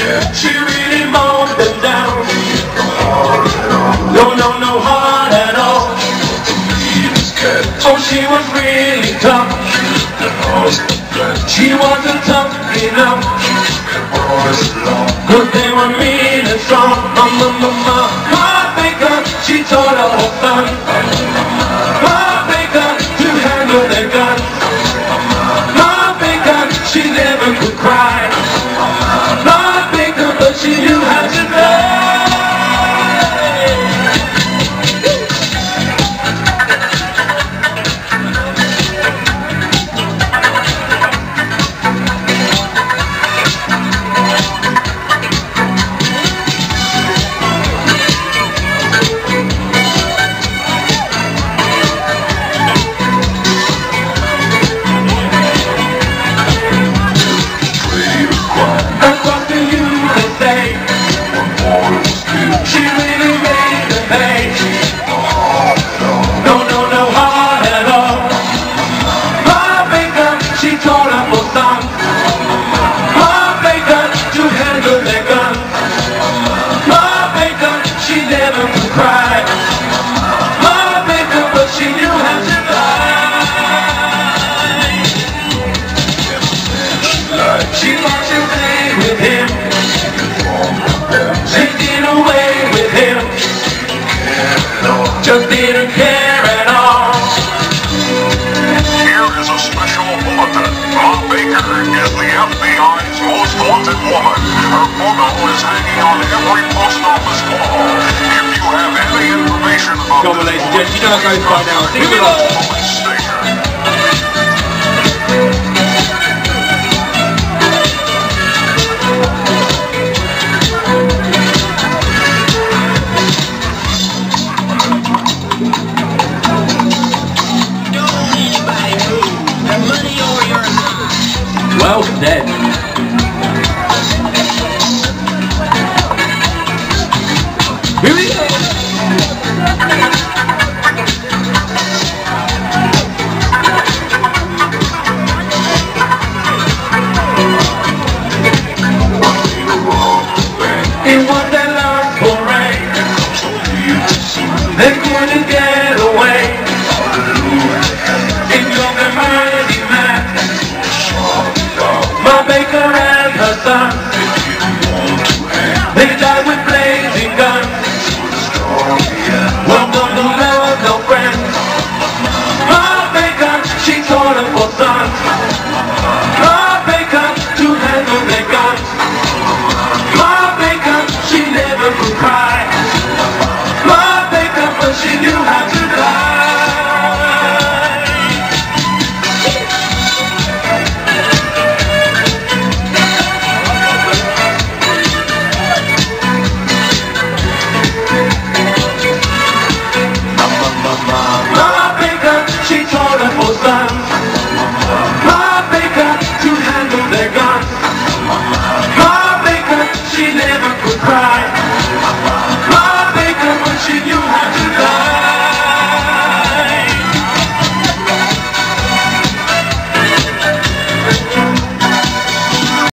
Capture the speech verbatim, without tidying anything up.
She really mowed them down. No, no, no heart at all. Oh, she was really tough. She wasn't tough enough, 'cause they were mean and strong. Mama, mama, Heartbreaker, she taught her whole son. Heartbreaker, to handle their gun. Heartbreaker, she never could cry. Heartbreaker, but she knew how to die. She walked away with him. She did away with him. Just didn't care at all. Here is a special bulletin. Bob Baker is the F B I's most wanted woman. Her photo is hanging on every post office wall. If you have any information about Come on, ladies and gentlemen, you know how it goes by now. Here we go. police station. Well, dead. Here we go. It was that last parade. They couldn't get away. It drove them mighty mad. My Baker and her son, they died with blazing guns. Welcome to love, no friend. My Baker, she taught her for sons. My Baker, to handle their guns. My Baker, she never could cry. My Baker, but she knew how to die. Cry.